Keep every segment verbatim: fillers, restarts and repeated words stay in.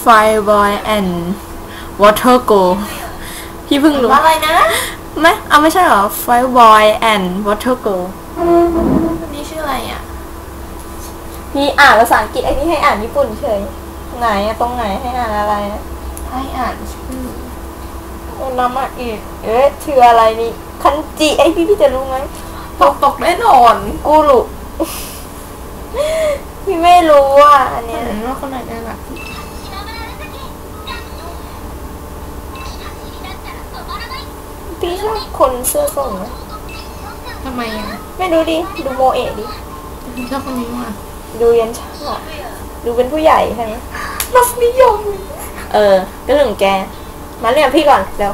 Fireboy and Water Go พี่เพิ่งรู้อะไรนะไม่เอาไม่ใช่หรอ Fireboy and Water Go นี่ชื่ออะไรอ่ะพี่อ่านภาษาอังกฤษไอ้นี่ให้อ่านญี่ปุ่นเฉยไหนตรงไหนให้อ่านอะไรให้อ่านชื่อโอ้น้ำมาอีกเอ๊ะชื่ออะไรนี่คันจิไอพี่พี่จะรู้ไหมตกตกแน่นอนกูรู้พี่ไม่รู้อ่ะอันเนี้ยว่าคนไหนได้หรอพี่ชอบคนเสื้อส้มไหมทำไมอ่ะไม่รู้ดิดูโมเอะดิชอบคนนี้ว่ะดูยันชาดูเป็นผู้ใหญ่ใช่ไหมรสนิยมเออก็เรื่องแกมาเรียกพี่ก่อนเร็ว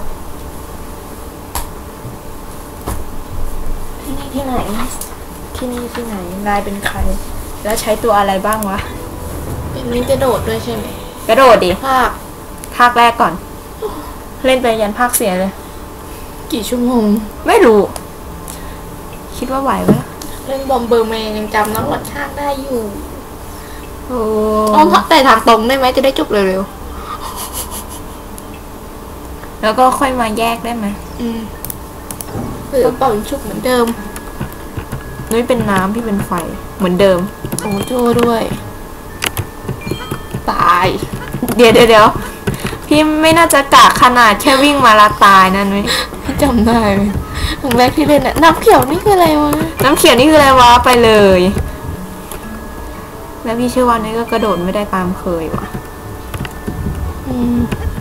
ที่นี่ที่ไหนที่นี่ที่ไหนนายเป็นใครแล้วใช้ตัวอะไรบ้างวะเป็นนี้กระโดดด้วยใช่ไหมกระโดดดิภาคภาคแรกก่อนเล่นไปยันภาคเสียเลยกี่ชั่วโมงไม่รู้คิดว่าไหวไหมเล่นบอมเบอร์แมนยังจำน้องหลอดชาติได้อยู่โอ้อ๋อแต่ทางตรงได้ไหมจะได้จบเร็วๆแล้วก็ค่อยมาแยกได้ไหมอืมหรือเป่าชุบเหมือนเดิมนุ้ยเป็นน้ำพี่เป็นไฟเหมือนเดิมโอ้โจ้ด้วยตายเดี๋ยวเดี๋ยวเดี๋ยวพี่ไม่น่าจะกะขนาดแค่วิ่งมาละตายนั่นไหมพี่จำได้ไหมครั้งแรกที่เล่นน่ะน้ำเขียวนี่คืออะไรวะน้ำเขียวนี่คืออะไรวะไปเลยแล้วพี่เชื่อว่านี่ก็กระโดดไม่ได้ตามเคยวะอืม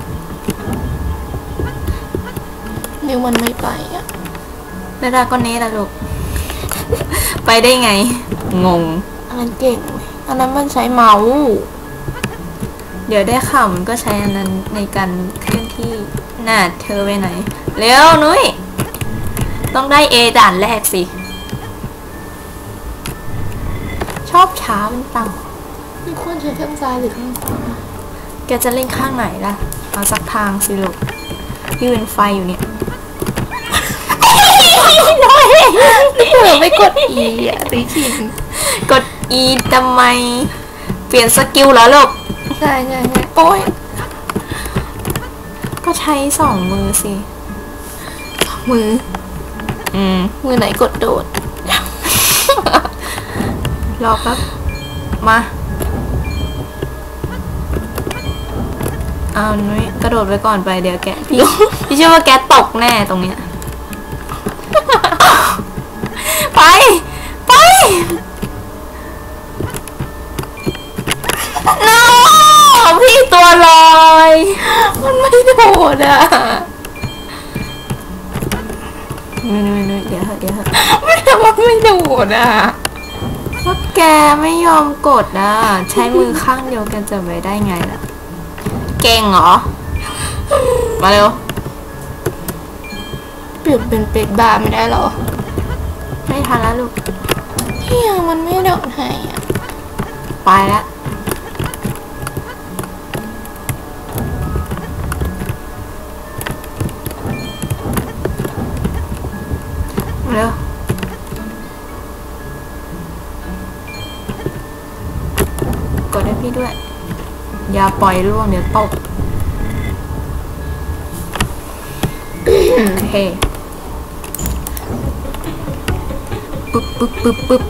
นิ้วมันไม่ไปอ่ะแล้วดาก็เนสอะลูกไปได้ไงงงอันนั้นเก่งอันนั้นมันใช้เมาส์เดี๋ยวได้ข่าวมันก็ใช้อันนั้นในการเคลื่อนที่น่าเธอไปไหนเร็วนุ้ยต้องได้เอด่านแรกสิชอบช้ามันต่างไม่ควรใช้ข้างซ้ายหรือข้างขวาแกจะเล่นข้างไหนล่ะเอาสักทางสิลูกพี่เป็นไฟอยู่เนี่ยเผื่อไม่กด E อ่ะตีขิงกด E ทำไมเปลี่ยนสกิลแล้วลูกใช่ใช่ใช่โอ้ยก็ใช้สองมือสิมืออืมมือไหนกดโดดรอแป๊บมาเอานุ้ยกระโดดไปก่อนไปเดี๋ยวแกพี่พี่เชื่อว่าแกตกแน่ตรงเนี้ยไปไปน้าพี่ตัวลอยมันไม่โดดอ่ะนุ้ยนุ้ยนุ้ยเดี๋ยวเดี๋ยวไม่ทำว่าไม่โดดอ่ะว่าแกไม่ยอมกดอ่ะใช้มือข้างเดียวกันจะไปได้ไงล่ะเก่งเหรอมาเร็วเปลี่ยนเป็นเป็ดบาร์ไม่ได้หรอไม่ทันแล้วลูกเฮียมันไม่โดดให้อ่ะไปแล้วเร็วกดให้พี่ด้วยอย่าปล่อยร่วงเดี๋ยวตกโอเคปึ๊บปึ๊บปึ๊บปึ๊บ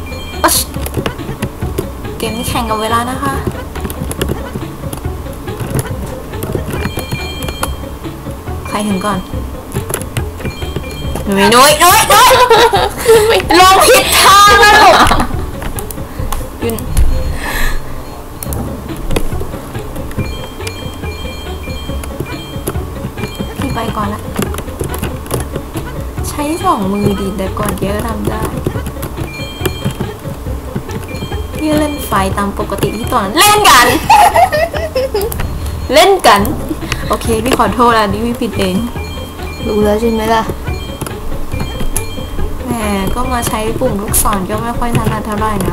เกมนี้แข่งกับเวลานะคะใครถึงก่อนนุ้ยนุ้ยนุ้ยนุ้ยลงผิดทางแล้วลูกยืนพี่ไปก่อนละใช้สองมือดีแต่ก่อนเยอะทำได้พี่เล่นไฟตามปกติที่ตอนนั้นเล่นกันเล่นกันโอเคพี่ขอโทษแล้วนี่พี่ผิดเองรู้แล้วใช่ไหมล่ะแหมก็มาใช้ปุ่มลูกศรก็ไม่ค่อยถนัดเท่าไหร่นะ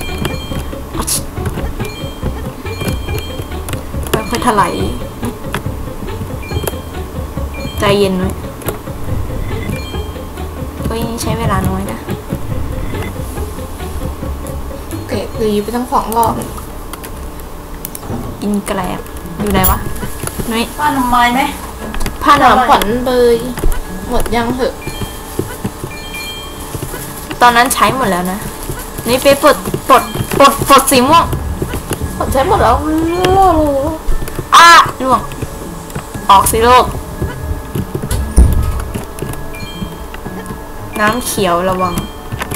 ค่อยๆถลายใจเย็นหน่อยก็ยังใช้เวลาน้อยนะโอเคคือไปทั้งสองรอบกินแกลบอยู่ไหนวะนุ้ยป้าทำไมไหมผ้าหสานามขวัญเบยหมดยังเหอะตอนนั้นใช้หมดแล้วนะนี่ไปปลดปลดปลดปลดสีม่วงผมใช้หมดแล้วโลโลอ่ะล่วงออกสิลูกน้ำเขียวระวัง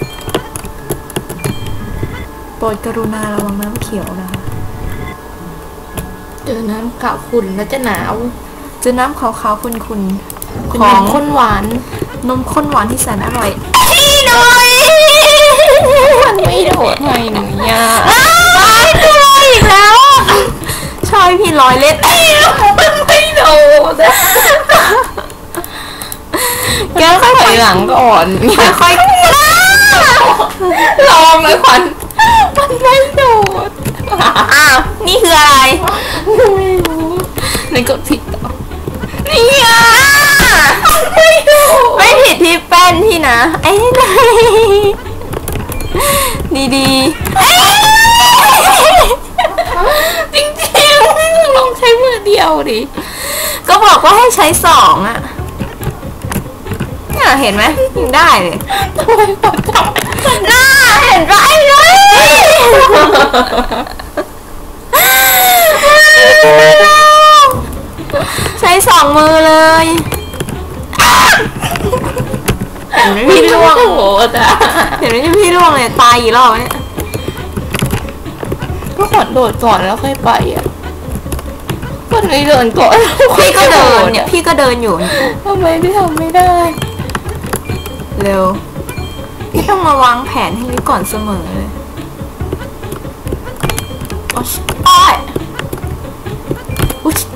โปรดกรุณาระวังน้ำเขียวนะคะเจอน้ำกะขุ่นแล้วจะหนาวเจอน้ำขาวๆคุณเป็นๆของน้ำข้นหวานนมข้นหวานที่แสนอร่อยพี่หน่อยมันไม่โดดให้หนูยาอ้าวพี่ลอยอีกแล้วใช่พี่ลอยเล็ดมันไม่โดดอะแกค่อยถอยหลังก่อนค่อยลองเลยขวัญมันไม่โดดๆอ้าวนี่คืออะไรไม่รู้ในกดผิดต่อนี่อ่ะไม่ผิดที่แป้นพี่นะไอ้ไหนดีดีๆเอ้ยจริงๆลองใช้มือเดียวดิก็บอกว่าให้ใช้สองอะเนี่ยเห็นไหมยังได้เลยทำไมขวัญทำหน้าเห็นปะไอ้เลยใช้สองมือเลยเห็นไหมพี่ร่วงโอ้โหจ้ะเห็นไหมพี่ร่วงเลยตายกี่รอบเนี่ยก็ขวัญโดดก่อนแล้วค่อยไปอ่ะก็ไม่เดินก่อนพี่ก็เดินเนี่ยพี่ก็เดินอยู่เนี่ยทำไมพี่ทำไม่ได้เร็วพี่ต้องมาวางแผนให้นี้ก่อนเสมอเลยโอ๊ยอ้อยอุ๊ย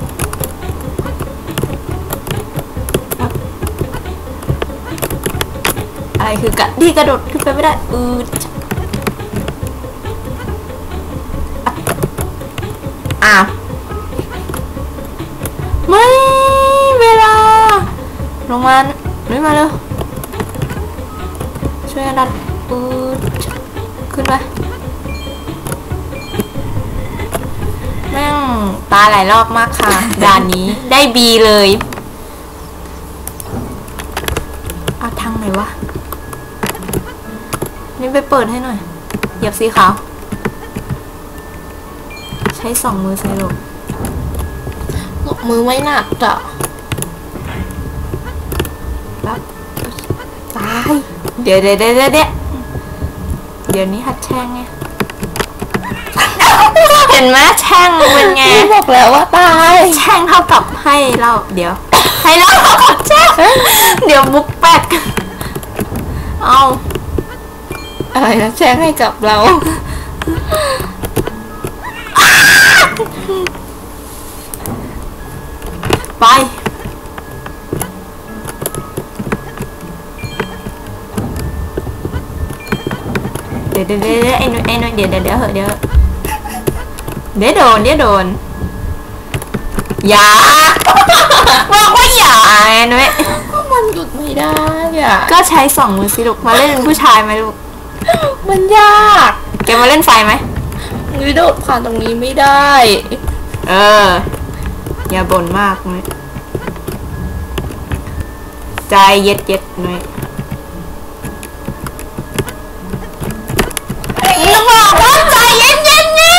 อะไรคือกะดีกระโดดขึ้นไปไม่ได้อืดอ้าวไม่เวลาลงมาลุยมาเร็วช่วยกันดันอืดขึ้นไปแม่งตาหลายรอบมากค่ะ ด่านนี้ได้บีเลยเอาทางไหนวะนี่ไปเปิดให้หน่อยเหยียบสีขาวใช้สองมือใส่ลงมือไม่หนักจ้ะรับตายเดี๋ยวเดี๋ยวเดี๋ยวเดี๋ยวเดี๋ยวเดี๋ยวนี้หัดแช่งไง เห็นไหมแช่งเป็นไงพี่บอกแล้วว่าตายแช่งเท่ากับให้เราเดี๋ยว ให้เราแช่งเดี๋ยวบุ๊กแปกเอาอะไรนะแช่งให้กับเราไปเดี๋ยวเดี๋ยวเดี๋ยวไอ้นุ้ยไอ้นุ้ยเดี๋ยวเดี๋ยวเดี๋ยวเหอะเดี๋ยวเดี๋ยวโดนเดี๋ยวโดนอย่าบอกว่าอย่าไอ้นุ้ยก็มันหยุดไม่ได้อ่ะก็ใช้สองมือสิลูกมาเล่นเป็นผู้ชายไหมลูกมันยากแกมาเล่นไฟไหมนุ้ยโดดผ่านตรงนี้ไม่ได้เอออย่าบ่นมากนุ้ยใจเย็ดเย็ดนุ้ยอย่าบอกว่าใจเย็นเย็นนี่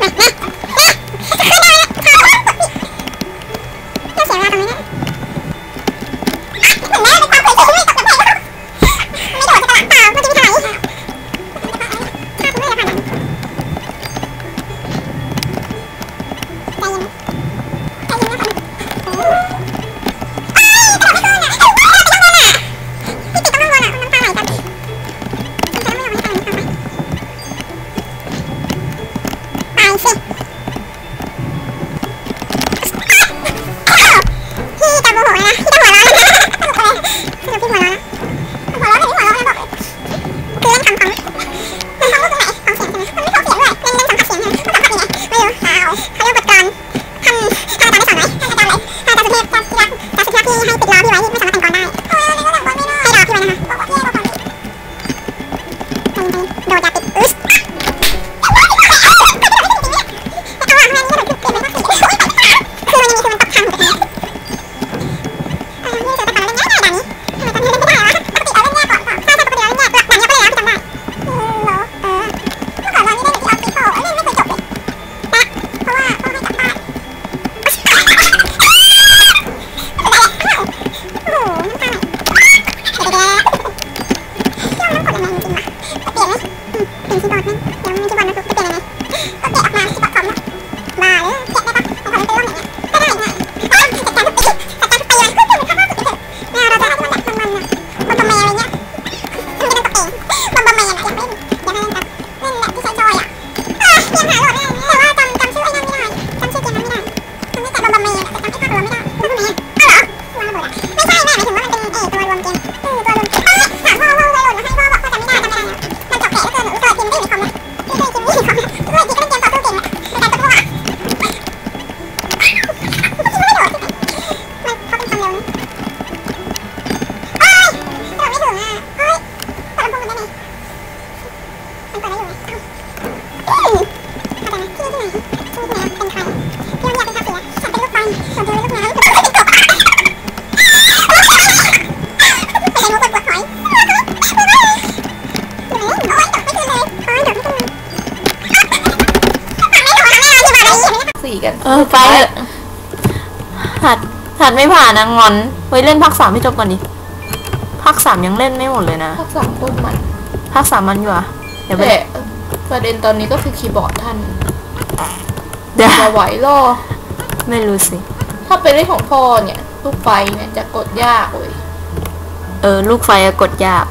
สี่กันเออไปเถอะหัดหัดไม่ผ่านนะงอนไว้เล่นภาคสามให้จบก่อนดิภาคสามยังเล่นไม่หมดเลยนะภาคสามโคตรมันภาคสามมันอยู่อะเดี๋ยวไปแต่ประเด็นตอนนี้ก็คือคีย์บอร์ดท่านเดี๋ยวจะไหวล่อไม่รู้สิถ้าเป็นเรื่องของพ่อเนี่ยลูกไฟเนี่ยจะกดยากเลยเออลูกไฟอะกดยาก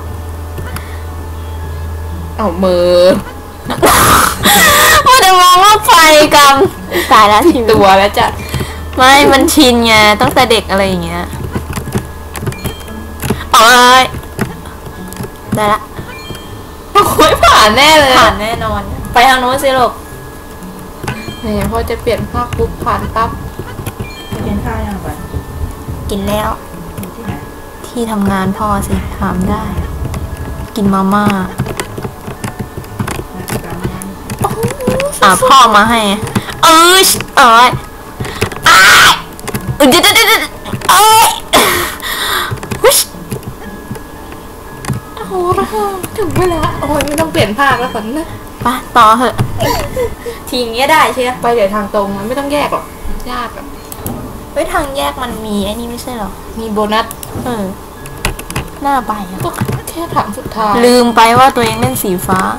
เอามือว่าจะมองว่าไฟกรรมตายแล้วทีตัวแล้วจะไม่มันชินไงตั้งแต่เด็กอะไรอย่างเงี้ยเอ้ยได้ละโอ้ยผ่านแน่เลยผ่านแน่นอน ไปทางโน้นสิลูกเนี่ยพอจะเปลี่ยนภาคปุ๊บผ่านปั๊บกินข้าวยังไปกินแล้วอยู่ที่ไหนที่ทำงานพ่อสิถามได้ กินมาม่าราชการงานอ่าพ่อมาให้ เอ้ยเอ้ยอ้ายเอ้ยเดี๋ยวเดี๋ยวเดี๋ยวเอ้ยวิชโอ้โหถึงเวลาโอ้ยไม่ต้องเปลี่ยนภาคแล้วฝันนะไปต่อเหอะ ทีเงี้ยได้ใช่ไหมไปเดี๋ยวทางตรงมันไม่ต้องแยกหรอกยากอะเฮ้ยทางแยกมันมีไอ้นี่ไม่ใช่หรอมีโบนัสเออหน้าไปอะก็แค่ถังสุดท้ายลืมไปว่าตัวเองเล่นสีฟ้า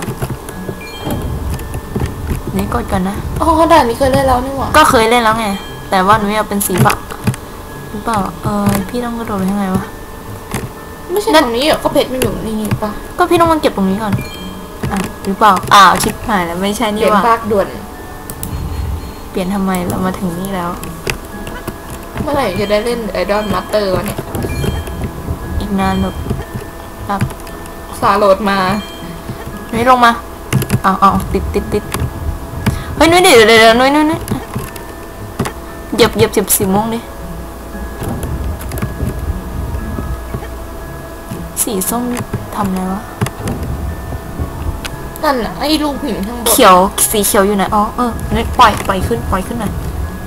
นี่กดก่อนนะอ๋อด่านนี้เคยเล่นแล้วนี่หว่าก็เคยเล่นแล้วไง แต่ว่าหนูอยากเป็นสีฟ้าหรือเปล่า เออพี่ต้องกระโดดไปยังไงวะไม่ใช่ตรงนี้เหรอก็เพชรมันอยู่นี่ปะก็พี่ต้องมาเก็บตรงนี้ก่อน อ่ะหรือเปล่า อ้าวชิบหายแล้วไม่ใช่เปนี่ลี่ยนว่าภาคด่วนเปลี่ยนทำไมเรามาถึงนี่แล้วเมื่อไหร่จะได้เล่นไอดอลมาสเตอร์วะเนี่ยอีกนานแบบครับสาโหลดมานุ้ยลงมาเอาเอาติดติดติดเฮ้ยนุ้ยเดี๋ยวเดี๋ยวเดี๋ยวนุ้ยนุ้ยนุ้ยเหยียบเหยียบเหยียบสีม่วงดิสีส้มทำอะไรวะนั่นน่ะไอ้ลูกหินข้างบนเขียวสีเขียวอยู่ไหนอ๋อเออนุ้ยปล่อยปล่อยขึ้นปล่อยขึ้นหน่อย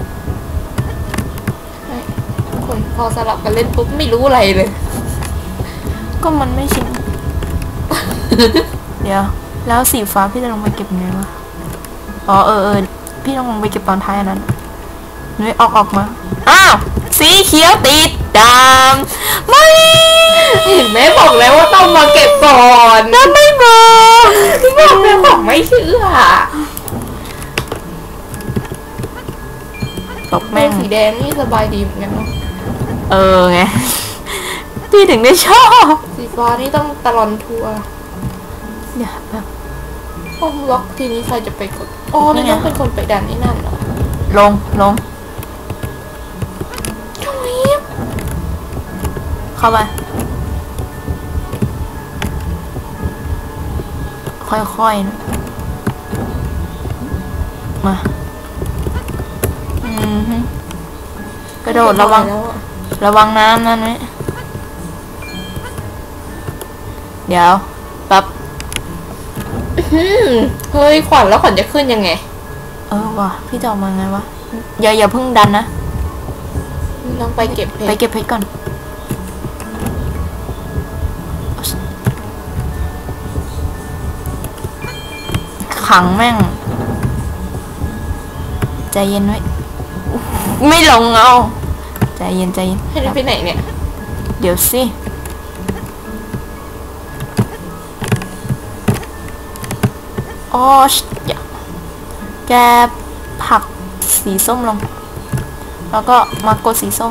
คนพอสลับกันเล่นปุ๊บไม่รู้อะไรเลยก็มันไม่ชิน เดี๋ยวแล้วสีฟ้าพี่จะลงมาเก็บไงวะอ๋อเออเออพี่ต้องลงไปเก็บตอนท้ายอันนั้นหนูออกออกมาอ้าวสีเขียวติดดำไม่เห็นไหมบอกแล้วว่าต้องมาเก็บก่อนนั่นไม่บอกพี่บอกแล้วบอกไม่เชื่อตกแม่แม่งสีแดงนี่สบายดีเหมือนกันเนาะเออไงพี่ถึงได้ชอบสีฟ้านี่ต้องตลอดทัวร์เนี่ยแบบห้องล็อกทีนี้ใครจะไปกดอ๋อนี่ต้องเป็นคนไปดันนี่นั่นเหรอลงลงทำไมเข้าไปค่อยๆนะมาอืมฮึกระโดดระวังแล้วอะระวังน้ำนั่นไหมเดี๋ยวแป๊บอืมเฮ้ยขวัญแล้วขวัญจะขึ้นยังไงเออว่ะพี่จะออกมาไงวะอย่าอย่าเพิ่งดันนะต้องไปเก็บเพชรไปเก็บเพชรก่อนขังแม่งใจเย็นไว้ไม่ลงเอาใจเย็นใจเย็นให้ได้ไปไหนเนี่ยเดี๋ยวสิอ๋ออย่าแกผลักสีส้มลง แล้วก็มากดสีส้ม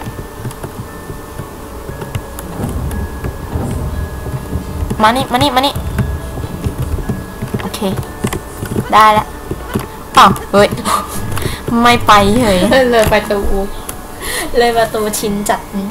มานี่มานี่มานี่โอเคได้แล้วอ้าวเฮ้ยไม่ไปเฉยเลยประตูเลยประตูชินจัดนี้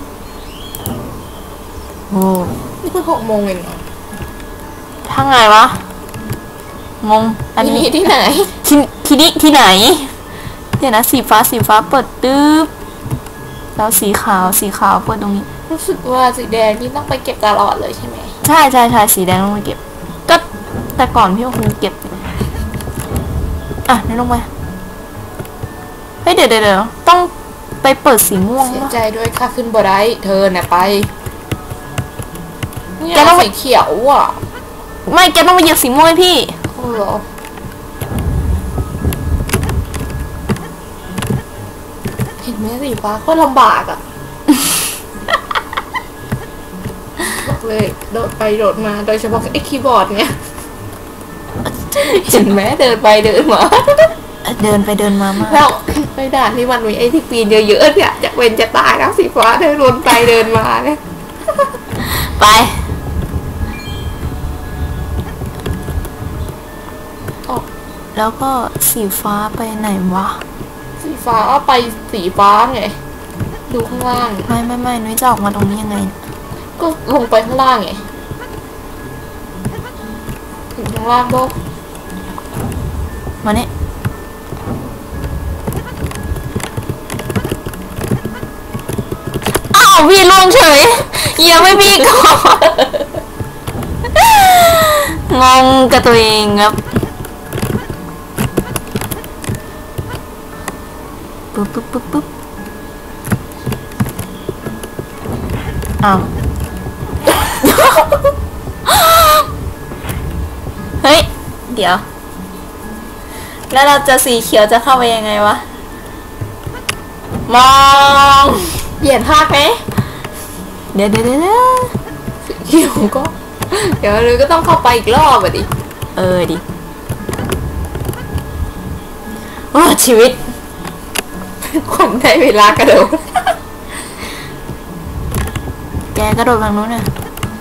โอ้นี่เพิ่งหกโมงเองเหรอถ้าไงวะงงอันที่นี้นี่ที่ไหนที่ที่นี่ที่ไหนเดี๋ยวนะสีฟ้าสีฟ้าเปิดตึ๊บแล้วสีขาวสีขาวเปิดตรงนี้รู้สึกว่าสีแดงนี่ต้องไปเก็บตลอดเลยใช่ไหมใช่ใช่ใช่สีแดงลงไปเก็บก็แต่ก่อนพี่ก็คงเก็บอ่ะนี่ลงไปเฮ้ยเดี๋ยวเดี๋ยวเดี๋ยวต้องไปเปิดสีม่วงเสียปะใจด้วยค่ะขึ้นบ่ได้เธอน่ะไปเนี่ยแกต้องไปสีเขียวอ่ะไม่แกต้องไปเหยียบสีม่วงให้พี่โอ้เหรอเห็นไหมสีฟ้าก็ลำบากอ่ะ บอกเลยโดดไปโดดมาโดยเฉพาะไอ้คีย์บอร์ดเนี่ยเห็นไหมเดินไปเดินมาเดินไปเดินมามากแล้วไปด่านที่มันมีไอ้ที่ปีนเยอะๆเนี่ยจะเป็นจะตายแล้วสีฟ้าเดินวนไปเดินมาเนี่ยไปอ๋อแล้วก็สีฟ้าไปไหนวะสีฟ้าเอาไปสีฟ้าไงดูข้างล่างไม่ไม่ไม่นุ้ยจะออกมาตรงนี้ยังไงก็ลงไปข้างล่างไงถึงข้างล่างบอกมาเนี่ยอ้าวพี่ล่วงเฉยยังไม่พี่ก่อนงงกับตัวเองครับปึ๊บปึ๊บปึ๊บปึ๊บอ้าวเฮ้ยเดี๋ยวแล้วเราจะสีเขียวจะเข้าไปยังไงวะมองเปลี่ยนภาคไหมเดี๋ยวเดี๋ยวเดี๋ยวสีเขียวก็ เดี๋ยวเลยก็ต้องเข้าไปอีกรอบอ่ะดิเออดิโอ้ชีวิตคนได้เวลากระโดดแกกระโดดทางนู้นน่ะ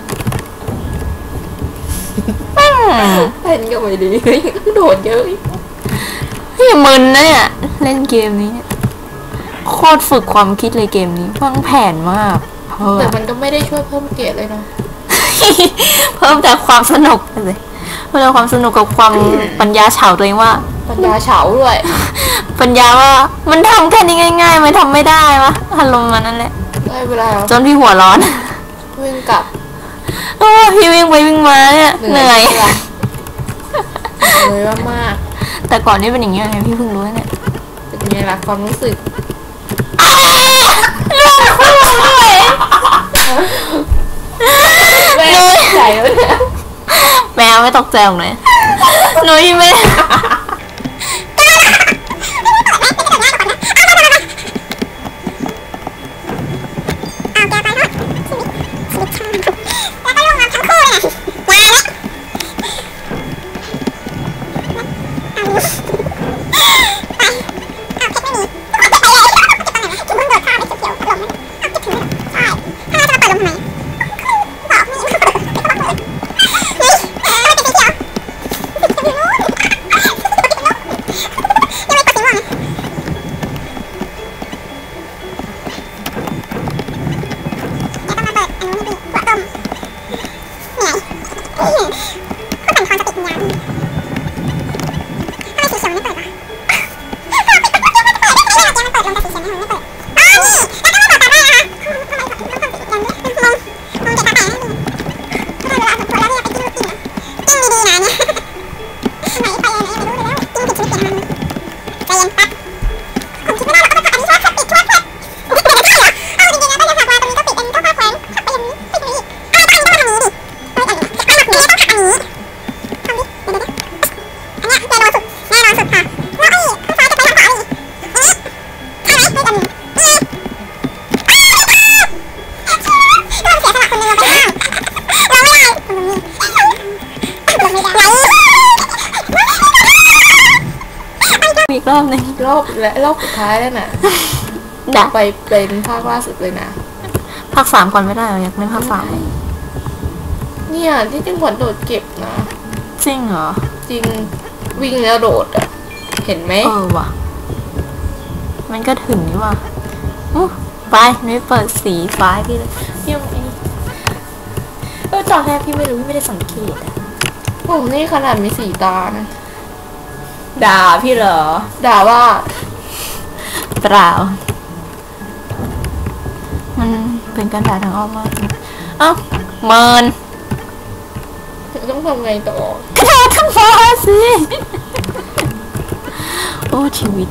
แม่งเล่นก็ไม่ดีโดดเยอะอีกเฮ้ยมึนนะเนี่ยเล่นเกมนี้เนี่ยโคตรฝึกความคิดเลยเกมนี้วางแผนมากเพิ่มแต่มันก็ไม่ได้ช่วยเพิ่มเกรดเลยเนาะเพิ่มแต่ความสนุกเลยเพิ่มแต่ความสนุกกับความปัญญาเฉาตัวเองว่าปัญญาเฉาด้วยปัญญาว่ามันทำแค่นี้ง่ายๆมันทำไม่ได้วะอารมณ์มันนั่นแหละได้เวลาจนพี่หัวร้อนวิ่งกลับโอ้พี่วิ่งไปวิ่งมาเนี่ยเหนื่อยเลยว่ามากแต่ก่อนนี่เป็นอย่างเงี้ยไงพี่เพิ่งรู้เนี่ยเป็นไงล่ะความรู้สึก แม่ใจแล้วเนี่ยแมวไม่ตกใจหรอกเลยหนูยังไม่อีกรอบหนึงรอบและรอบสุดท้ายแล้วน่ะด่าไปเป็นภาคล่าสุดเลยนะภาคสามก่อนไม่ได้เหรออยากเล่นภาคสามเนี่ยที่จังหวัดโดดเก็บนะจริงเหรอจริงวิ่งแล้วโดดอ่ะ เห็นไหมเออว่ะ มันก็ถึงนี่ว่ะอู้ไปนุ้ยเปิดสีฟ้าให้พี่เลยพี่ยังไอ้นี่เออตอนแรกพี่ไม่รู้พี่ไม่ได้สังเกตอะผมนี่ขนาดมีสีตานะด่าพี่เหรอด่าว่าเปล่า มันเป็นการด่าทางอ้อมมากเอ้าเมินต้องทำไงต่อกระโดดทั้งฟ้าสิ โอ้ชีวิต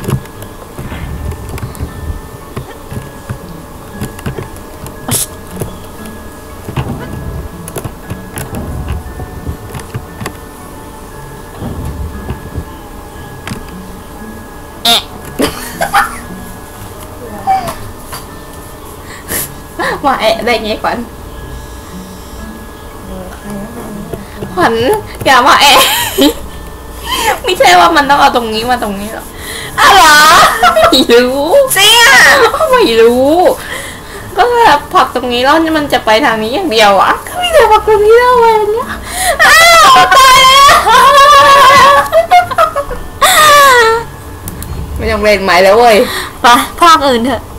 แอะมาแอะได้ไงขวัญเออใครนะตอนนี้ขวัญอย่ามาแอะ ไม่ใช่ว่ามันต้องเอาตรงนี้มาตรงนี้หรอกอะไรไม่รู้เสียไม่รู้ ก็แบบผลักตรงนี้แล้วมันจะไปทางนี้อย่างเดียวอะก็ไม่ได้ผลักตรงนี้แล้วเว้ยเนี่ยอ้าวตายแล้วไม่ต้องเล่นใหม่แล้วเว้ยไปภาคอื่นเถอะ